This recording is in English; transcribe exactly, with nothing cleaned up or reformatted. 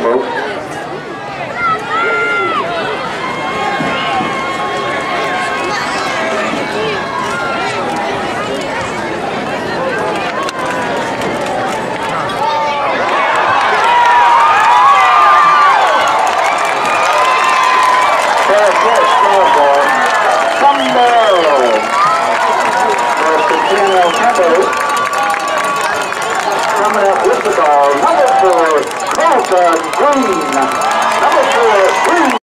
Campbell. Coming up with the ball, number four, Colton Green. Number four, Green.